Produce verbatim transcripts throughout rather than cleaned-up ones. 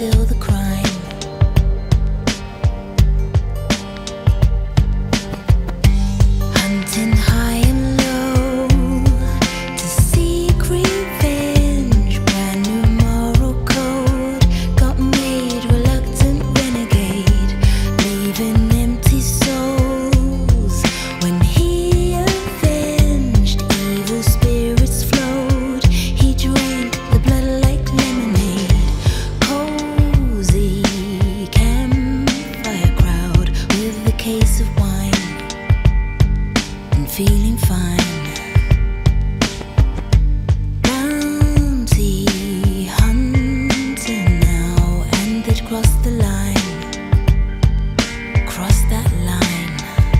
till the crime. Hunting high and low to seek revenge. Brand new moral code got made, reluctant renegade, leaving empty souls. When he avenged, evil spirits flowed. He drank the blood like lemonade. Cozy campfire crowd with a case of wine and feeling fine. Bounty hunter now, and they'd crossed the line, crossed that line.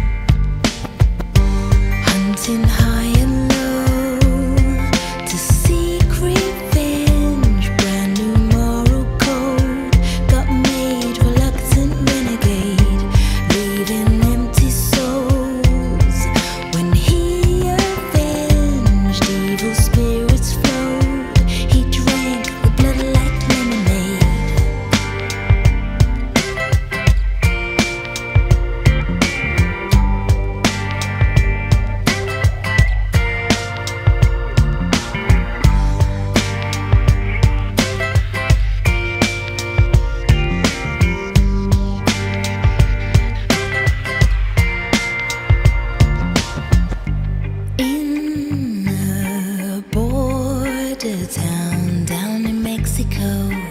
Hunting high and low to seek revenge. Brand new moral code got made, reluctant renegade, leaving empty souls. When he avenged, evil spirits flowed. He drank the blood like lemonade. In a border town down in Mexico,